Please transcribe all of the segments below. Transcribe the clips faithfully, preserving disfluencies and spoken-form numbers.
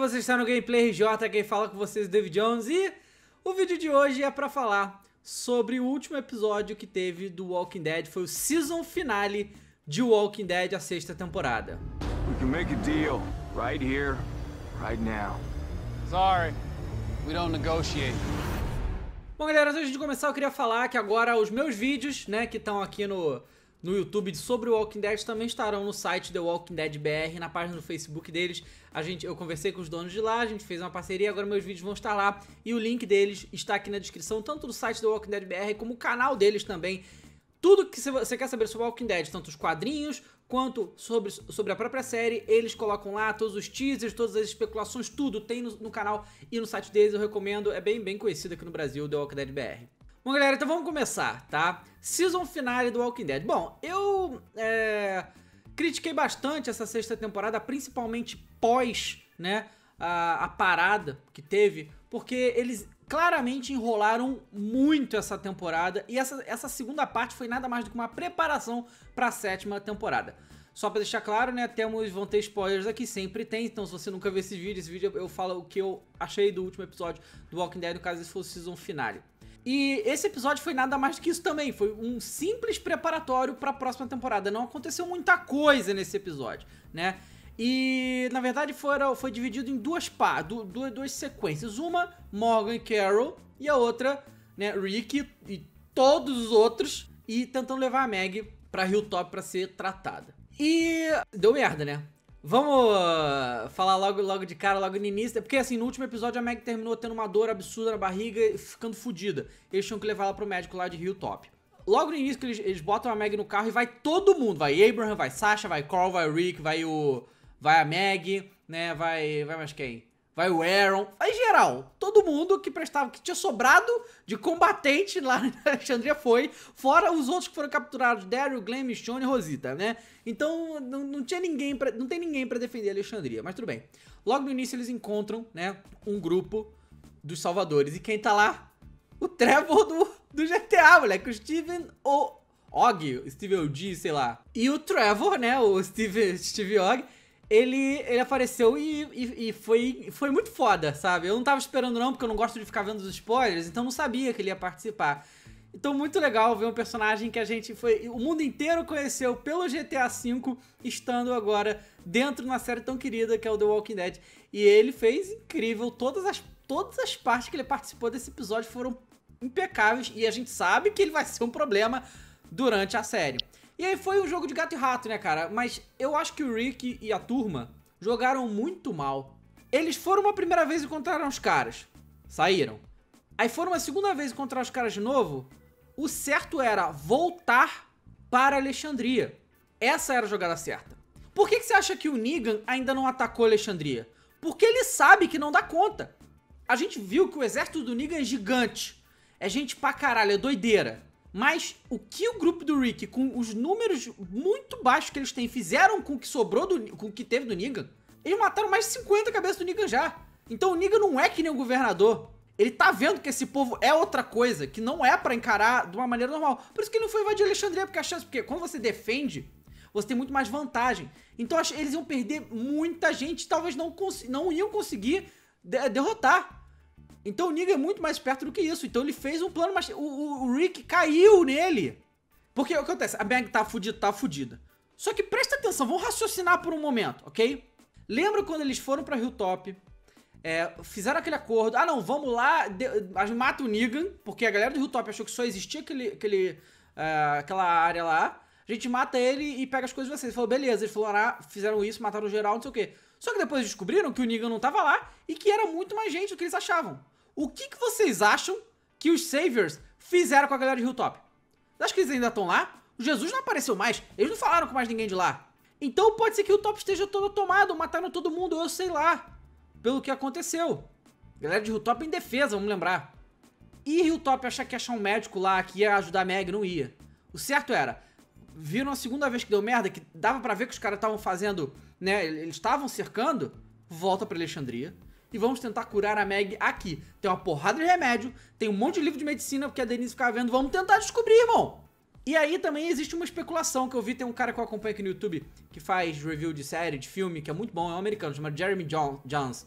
vocês estão no Gameplay R J, quem fala com vocês é o David Jones, e o vídeo de hoje é pra falar sobre o último episódio que teve do Walking Dead, foi o season finale de Walking Dead, a sexta temporada. We can make a deal right here, right now. Sorry, we don't negotiate. Bom, galera, antes de começar eu queria falar que agora os meus vídeos, né, que estão aqui no, no YouTube sobre o Walking Dead também estarão no site The Walking Dead B R, na página do Facebook deles. A gente, eu conversei com os donos de lá, a gente fez uma parceria, agora meus vídeos vão estar lá e o link deles está aqui na descrição, tanto do site The Walking Dead B R como o canal deles também. Tudo que você quer saber sobre Walking Dead, tanto os quadrinhos quanto sobre, sobre a própria série, eles colocam lá todos os teasers, todas as especulações, tudo tem no, no canal e no site deles, eu recomendo, é bem, bem conhecido aqui no Brasil, The Walking Dead B R. Bom, galera, então vamos começar, tá? Season finale do Walking Dead. Bom, eu é, critiquei bastante essa sexta temporada, principalmente pós, né, a, a parada que teve, porque eles claramente enrolaram muito essa temporada e essa, essa segunda parte foi nada mais do que uma preparação para a sétima temporada. Só para deixar claro, né, temos, vão ter spoilers aqui, sempre tem, então se você nunca viu esse vídeo, esse vídeo eu falo o que eu achei do último episódio do Walking Dead, no caso esse foi o season finale. E esse episódio foi nada mais do que isso também, foi um simples preparatório para a próxima temporada, não aconteceu muita coisa nesse episódio, né? E, na verdade, foram, foi dividido em duas, pá, duas, duas sequências. Uma, Morgan e Carol, e a outra, né, Rick e todos os outros, e tentando levar a Maggie pra Hilltop pra ser tratada. E deu merda, né? Vamos uh, falar logo, logo de cara, logo no início, porque assim, no último episódio a Maggie terminou tendo uma dor absurda na barriga e ficando fodida. Eles tinham que levar ela pro médico lá de Hilltop. Logo no início que eles, eles botam a Maggie no carro e vai todo mundo, vai Abraham, vai Sasha, vai Carl, vai Rick, vai o... Vai a Maggie, né, vai, vai mais quem? Vai o Aaron, vai geral. Todo mundo que prestava, que tinha sobrado de combatente lá na Alexandria foi, fora os outros que foram capturados, Daryl, Glenn, Michonne e Rosita, né? Então não, não tinha ninguém, pra, não tem ninguém pra defender a Alexandria, mas tudo bem. Logo no início eles encontram, né, um grupo dos salvadores. E quem tá lá? O Trevor do, do G T A, moleque, o Steven O... Og, o Steve O G, sei lá. E o Trevor, né, o Steve, Steve Og, Ele, ele apareceu e, e, e foi, foi muito foda, sabe? Eu não tava esperando não, porque eu não gosto de ficar vendo os spoilers, então não sabia que ele ia participar. Então muito legal ver um personagem que a gente foi... O mundo inteiro conheceu pelo G T A cinco, estando agora dentro de uma série tão querida que é o The Walking Dead. E ele fez incrível, todas as, todas as partes que ele participou desse episódio foram impecáveis. E a gente sabe que ele vai ser um problema durante a série. E aí foi um jogo de gato e rato, né, cara? Mas eu acho que o Rick e a turma jogaram muito mal. Eles foram uma primeira vez e encontraram os caras. Saíram. Aí foram uma segunda vez encontrar os caras de novo. O certo era voltar para Alexandria. Essa era a jogada certa. Por que que você acha que o Negan ainda não atacou Alexandria? Porque ele sabe que não dá conta. A gente viu que o exército do Negan é gigante. É gente pra caralho, é doideira. Mas o que o grupo do Rick, com os números muito baixos que eles têm, fizeram com o que sobrou, do, com o que teve do Negan, eles mataram mais de cinquenta cabeças do Negan já. Então o Negan não é que nem o governador. Ele tá vendo que esse povo é outra coisa, que não é pra encarar de uma maneira normal. Por isso que ele não foi invadir Alexandria, porque a chance... Porque quando você defende, você tem muito mais vantagem. Então eles iam perder muita gente, talvez não, não iam conseguir de derrotar. Então o Negan é muito mais perto do que isso. Então ele fez um plano, mas o, o, o Rick caiu nele. Porque o que acontece? A Maggie tá fudida, tá fudida. Só que presta atenção, vamos raciocinar por um momento, ok? Lembra quando eles foram pra Hilltop, é, fizeram aquele acordo, ah não, vamos lá, de, a gente mata o Negan, porque a galera do Hilltop achou que só existia aquele, aquele, uh, aquela área lá, a gente mata ele e pega as coisas de vocês. Ele falou, beleza, eles falaram, ah, fizeram isso, mataram geral, não sei o quê. Só que depois descobriram que o Negan não tava lá e que era muito mais gente do que eles achavam. O que, que vocês acham que os Saviors fizeram com a galera de Hilltop? Você acha que eles ainda estão lá? O Jesus não apareceu mais, eles não falaram com mais ninguém de lá. Então pode ser que o Hilltop esteja todo tomado, mataram todo mundo, eu sei lá. Pelo que aconteceu. Galera de Hilltop em defesa, vamos lembrar. E Hilltop achar que ia achar um médico lá que ia ajudar a Meg, não ia. O certo era, viram a segunda vez que deu merda, que dava pra ver que os caras estavam fazendo, né, eles estavam cercando, volta pra Alexandria. E vamos tentar curar a Meg aqui. Tem uma porrada de remédio, tem um monte de livro de medicina, porque a Denise ficava vendo. Vamos tentar descobrir, irmão. E aí também existe uma especulação que eu vi, tem um cara que eu acompanho aqui no YouTube, que faz review de série, de filme, que é muito bom, é um americano, chamado Jeremy John, Jones.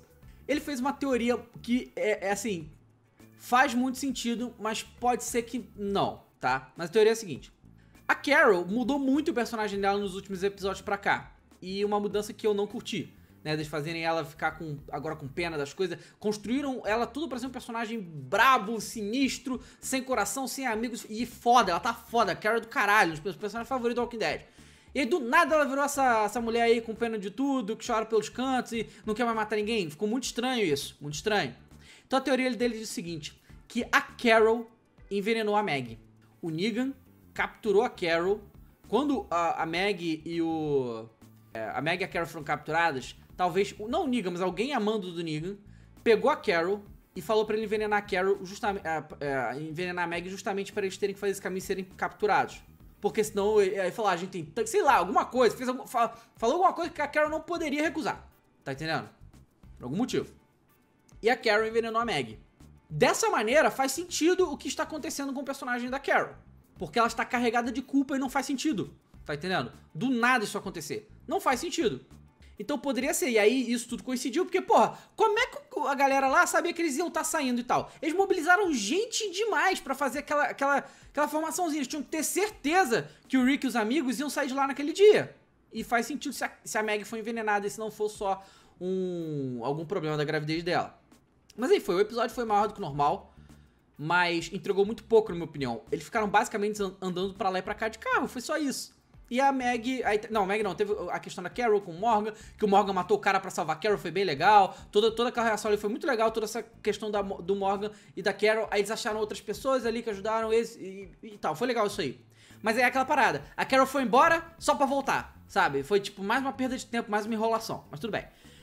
Ele fez uma teoria que é, é assim, faz muito sentido, mas pode ser que não, tá? Mas a teoria é a seguinte. A Carol mudou muito o personagem dela nos últimos episódios pra cá. E uma mudança que eu não curti, né? Eles fazerem ela ficar com, agora com pena das coisas. Construíram ela tudo pra ser um personagem brabo, sinistro, sem coração, sem amigos. E foda, ela tá foda. A Carol é do caralho, um dos meus personagens favoritos do Walking Dead. E aí do nada ela virou essa, essa mulher aí com pena de tudo, que chora pelos cantos e não quer mais matar ninguém. Ficou muito estranho isso, muito estranho. Então a teoria dele diz o seguinte, que a Carol envenenou a Maggie. O Negan capturou a Carol. Quando a, a Maggie e o... É, a Maggie e a Carol foram capturadas, talvez, não o Negan, mas alguém amando do Negan, pegou a Carol e falou pra ele envenenar a Carol, justamente, é, é, envenenar a Maggie justamente pra eles terem que fazer esse caminho e serem capturados. Porque senão, aí falou, ah, a gente tem, sei lá, alguma coisa, fez algum, falou, falou alguma coisa que a Carol não poderia recusar. Tá entendendo? Por algum motivo. E a Carol envenenou a Maggie. Dessa maneira, faz sentido o que está acontecendo com o personagem da Carol. Porque ela está carregada de culpa e não faz sentido. Tá entendendo? Do nada isso acontecer. Não faz sentido. Então poderia ser. E aí isso tudo coincidiu, porque, porra, como é que a galera lá sabia que eles iam estar saindo e tal? Eles mobilizaram gente demais pra fazer aquela, aquela, aquela formaçãozinha. Eles tinham que ter certeza que o Rick e os amigos iam sair de lá naquele dia. E faz sentido se a, se a Maggie foi envenenada e se não for só um, algum problema da gravidez dela. Mas aí foi. O episódio foi maior do que o normal, mas entregou muito pouco, na minha opinião. Eles ficaram basicamente andando pra lá e pra cá de carro. Foi só isso. E a Maggie... Aí, não, a Maggie não. Teve a questão da Carol com o Morgan, que o Morgan matou o cara pra salvar a Carol, foi bem legal. Toda, toda aquela reação ali foi muito legal, toda essa questão da, do Morgan e da Carol. Aí eles acharam outras pessoas ali que ajudaram eles e, e tal. Foi legal isso aí. Mas é aquela parada. A Carol foi embora só pra voltar, sabe? Foi tipo mais uma perda de tempo, mais uma enrolação. Mas tudo bem.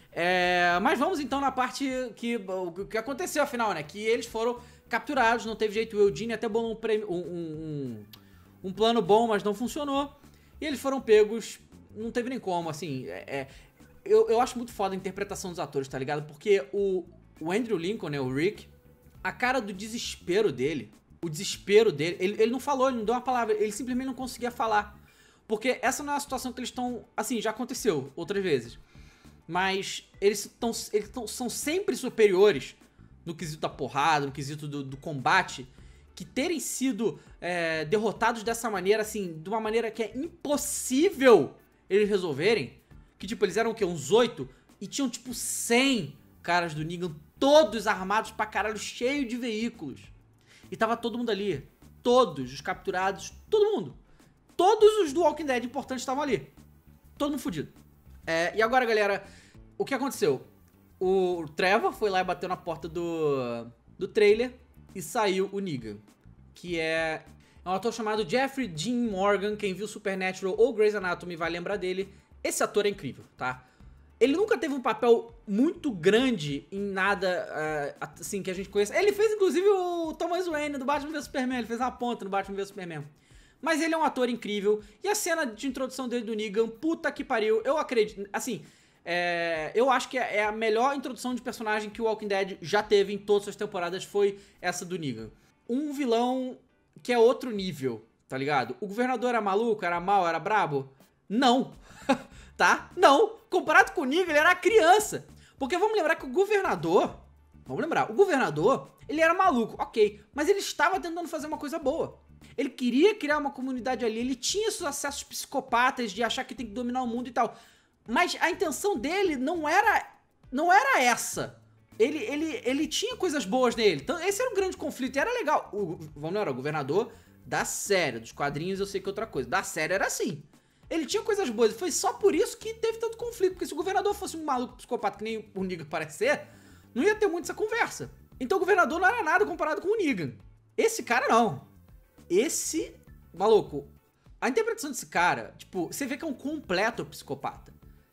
É, mas vamos então na parte que, o que aconteceu afinal, né? Que eles foram capturados, não teve jeito. O Eugene até bolou um, prêmio, um, um, um, um plano bom, mas não funcionou. E eles foram pegos, não teve nem como, assim, é, é, eu, eu acho muito foda a interpretação dos atores, tá ligado? Porque o, o Andrew Lincoln, né, o Rick, a cara do desespero dele, o desespero dele, ele, ele não falou, ele não deu uma palavra, ele simplesmente não conseguia falar. Porque essa não é a situação que eles estão, assim, já aconteceu outras vezes. Mas eles, tão, eles tão, são sempre superiores no quesito da porrada, no quesito do, do combate, que terem sido é, derrotados dessa maneira, assim, de uma maneira que é impossível eles resolverem. Que, tipo, eles eram o quê? Uns oito? E tinham, tipo, cem caras do Negan, todos armados pra caralho, cheio de veículos. E tava todo mundo ali. Todos os capturados, todo mundo. Todos os do Walking Dead importantes estavam ali. Todo mundo fudido. É, e agora, galera, o que aconteceu? O Trevor foi lá e bateu na porta do, do trailer e saiu o Negan, que é, é um ator chamado Jeffrey Dean Morgan. Quem viu Supernatural ou Grey's Anatomy vai lembrar dele. Esse ator é incrível, tá? Ele nunca teve um papel muito grande em nada, uh, assim, que a gente conheça. Ele fez, inclusive, o Thomas Wayne do Batman versus Superman. Ele fez uma ponta no Batman versus Superman. Mas ele é um ator incrível. E a cena de introdução dele do Negan, puta que pariu. Eu acredito, assim, é, eu acho que é a melhor introdução de personagem que o Walking Dead já teve em todas as temporadas, foi essa do Negan. Um vilão que é outro nível, tá ligado? O governador era maluco, era mau, era brabo? Não. Tá? Não. Comparado com o Negan, ele era criança. Porque vamos lembrar que o governador... Vamos lembrar, o governador, ele era maluco, ok. Mas ele estava tentando fazer uma coisa boa. Ele queria criar uma comunidade ali, ele tinha esses acessos psicopatas de achar que tem que dominar o mundo e tal. Mas a intenção dele não era, não era essa. Ele, ele, ele tinha coisas boas nele. Então esse era um grande conflito e era legal. O, vamos lembrar, o governador da série, dos quadrinhos eu sei que é outra coisa. Da série era assim. Ele tinha coisas boas, foi só por isso que teve tanto conflito. Porque se o governador fosse um maluco psicopata que nem o Negan parece ser, não ia ter muito essa conversa. Então o governador não era nada comparado com o Negan. Esse cara não. Esse, maluco, a interpretação desse cara, tipo, você vê que é um completo psicopata.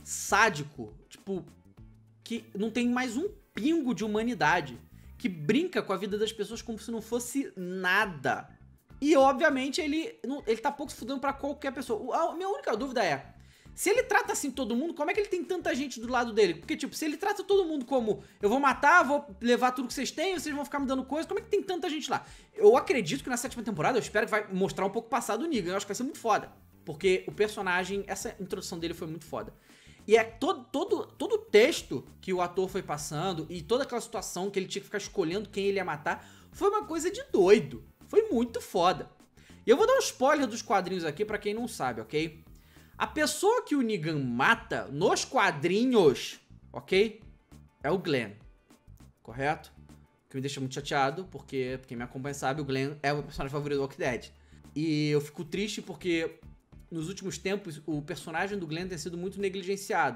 Sádico, tipo, que não tem mais um pingo de humanidade. Que brinca com a vida das pessoas como se não fosse nada. E, obviamente, ele, ele tá pouco se fudendo pra qualquer pessoa. A minha única dúvida é, se ele trata assim todo mundo, como é que ele tem tanta gente do lado dele? Porque, tipo, se ele trata todo mundo como eu vou matar, vou levar tudo que vocês têm, vocês vão ficar me dando coisa, como é que tem tanta gente lá? Eu acredito que na sétima temporada, eu espero que vai mostrar um pouco o passado do Negan. Eu acho que vai ser muito foda. Porque o personagem, essa introdução dele foi muito foda. E é todo, todo, todo o texto que o ator foi passando e toda aquela situação que ele tinha que ficar escolhendo quem ele ia matar foi uma coisa de doido. Foi muito foda. E eu vou dar um spoiler dos quadrinhos aqui pra quem não sabe, ok? A pessoa que o Negan mata nos quadrinhos, ok? É o Glenn. Correto? Que me deixa muito chateado, porque quem me acompanha sabe, o Glenn é o meu personagem favorito do Walking Dead. E eu fico triste porque nos últimos tempos o personagem do Glenn tem sido muito negligenciado.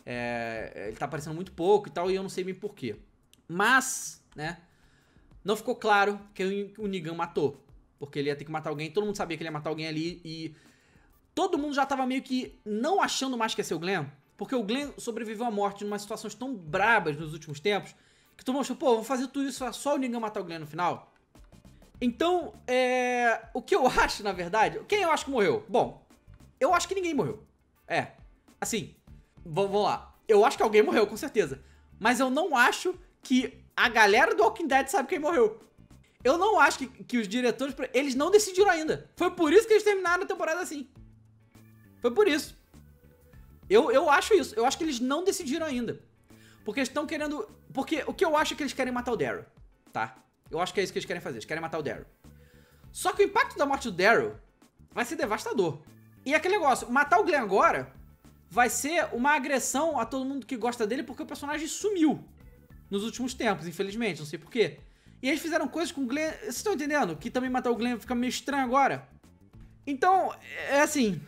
É, ele tá aparecendo muito pouco e tal, e eu não sei bem porquê. Mas, né, não ficou claro que o Negan matou. Porque ele ia ter que matar alguém, todo mundo sabia que ele ia matar alguém ali e todo mundo já tava meio que não achando mais que ia ser o Glenn. Porque o Glenn sobreviveu à morte em umas situações tão brabas nos últimos tempos que todo mundo achou, pô, vou fazer tudo isso, só o Negan matar o Glenn no final. Então, é... o que eu acho, na verdade... Quem eu acho que morreu? Bom, eu acho que ninguém morreu. É, assim, vamos lá. Eu acho que alguém morreu, com certeza. Mas eu não acho que a galera do Walking Dead sabe quem morreu. Eu não acho que, que os diretores... Eles não decidiram ainda. Foi por isso que eles terminaram a temporada assim. Foi por isso. Eu, eu acho isso. Eu acho que eles não decidiram ainda. Porque eles estão querendo... Porque o que eu acho é que eles querem matar o Daryl, tá? Eu acho que é isso que eles querem fazer. Eles querem matar o Daryl. Só que o impacto da morte do Daryl vai ser devastador. E aquele negócio, matar o Glenn agora vai ser uma agressão a todo mundo que gosta dele porque o personagem sumiu nos últimos tempos, infelizmente. Não sei porquê. E eles fizeram coisas com o Glenn... Vocês estão entendendo? Que também matar o Glenn fica meio estranho agora. Então, é assim...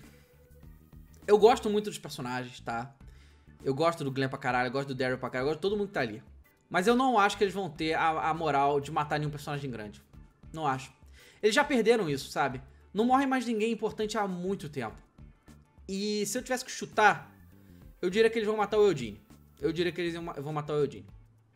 Eu gosto muito dos personagens, tá? Eu gosto do Glenn pra caralho, eu gosto do Daryl pra caralho, eu gosto de todo mundo que tá ali. Mas eu não acho que eles vão ter a, a moral de matar nenhum personagem grande. Não acho. Eles já perderam isso, sabe? Não morre mais ninguém importante há muito tempo. E se eu tivesse que chutar, eu diria que eles vão matar o Eugene. Eu diria que eles vão matar o Eugene.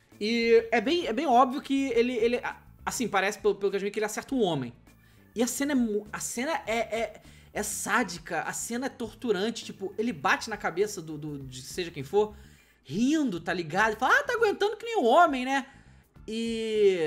E é bem, é bem óbvio que ele, ele... Assim, parece, pelo, pelo que eu vi, que ele acerta um homem. E a cena é... A cena é... é É sádica, a cena é torturante, tipo, ele bate na cabeça do, do de seja quem for, rindo, tá ligado? E fala, ah, tá aguentando que nem um homem, né? E...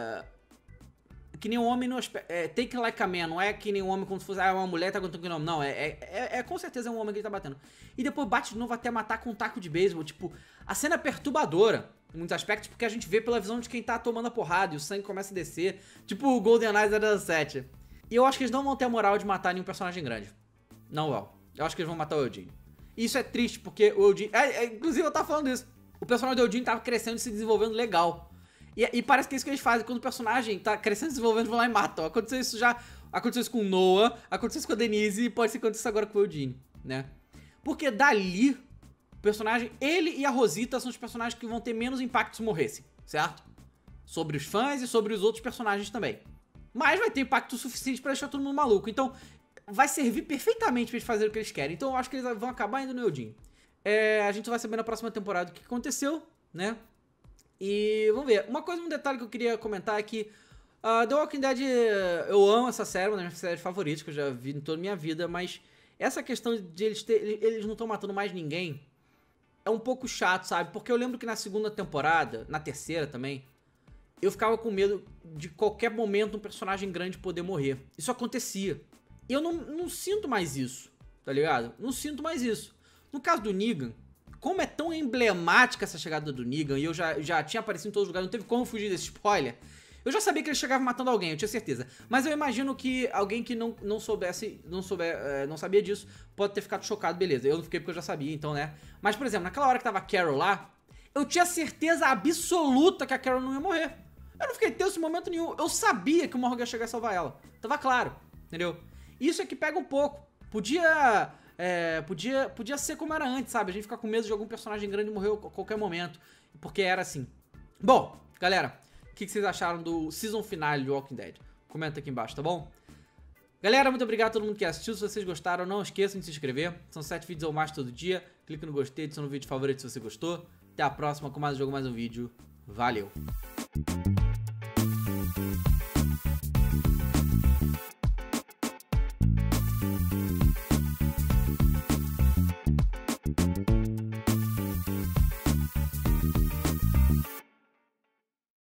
Que nem um homem no aspecto... É, take like a man, não é que nem um homem como se fosse, ah, uma mulher tá aguentando que nem um homem. Não, é, é, é, é com certeza é um homem que ele tá batendo. E depois bate de novo até matar com um taco de beisebol, tipo, a cena é perturbadora, em muitos aspectos, porque a gente vê pela visão de quem tá tomando a porrada e o sangue começa a descer, tipo o GoldenEye zero zero sete. E eu acho que eles não vão ter a moral de matar nenhum personagem grande. Não vão. Eu acho que eles vão matar o Eugene. E isso é triste, porque o Eugene... É, é, inclusive, eu tava falando isso. O personagem do Eugene tava crescendo e se desenvolvendo legal. E, e parece que é isso que eles fazem. Quando o personagem tá crescendo e se desenvolvendo, vão lá e matam. Aconteceu isso já... Aconteceu isso com o Noah, aconteceu isso com a Denise e pode ser que aconteça agora com o Eugene, né? Porque dali, o personagem... Ele e a Rosita são os personagens que vão ter menos impacto se morressem, certo? Sobre os fãs e sobre os outros personagens também. Mas vai ter impacto suficiente pra deixar todo mundo maluco. Então, vai servir perfeitamente pra eles fazerem o que eles querem. Então, eu acho que eles vão acabar indo no Eugene. É, a gente vai saber na próxima temporada o que aconteceu, né? E vamos ver. Uma coisa, um detalhe que eu queria comentar é que uh, The Walking Dead, eu amo essa série, uma das minhas séries favoritas que eu já vi em toda a minha vida, mas essa questão de eles, ter, eles não estão matando mais ninguém é um pouco chato, sabe? Porque eu lembro que na segunda temporada, na terceira também, eu ficava com medo de qualquer momento um personagem grande poder morrer. Isso acontecia. E eu não, não sinto mais isso, tá ligado? Não sinto mais isso. No caso do Negan, como é tão emblemática essa chegada do Negan, e eu já, já tinha aparecido em todos os lugares, não teve como fugir desse spoiler, eu já sabia que ele chegava matando alguém, eu tinha certeza. Mas eu imagino que alguém que não, não soubesse, não, souber, é, não sabia disso, pode ter ficado chocado, beleza. Eu não fiquei porque eu já sabia, então, né? Mas, por exemplo, naquela hora que tava a Carol lá, eu tinha certeza absoluta que a Carol não ia morrer. Eu não fiquei tenso em momento nenhum. Eu sabia que o Morgan ia chegar a salvar ela. Tava claro, entendeu? Isso é que pega um pouco. Podia, é, podia, podia ser como era antes, sabe? A gente ficar com medo de algum personagem grande morrer a qualquer momento. Porque era assim. Bom, galera, o que vocês acharam do season finale de Walking Dead? Comenta aqui embaixo, tá bom? Galera, muito obrigado a todo mundo que assistiu. Se vocês gostaram, não esqueçam de se inscrever. São sete vídeos ou mais todo dia. Clique no gostei, adiciona no vídeo favorito se você gostou. Até a próxima com mais um jogo, mais um vídeo. Valeu!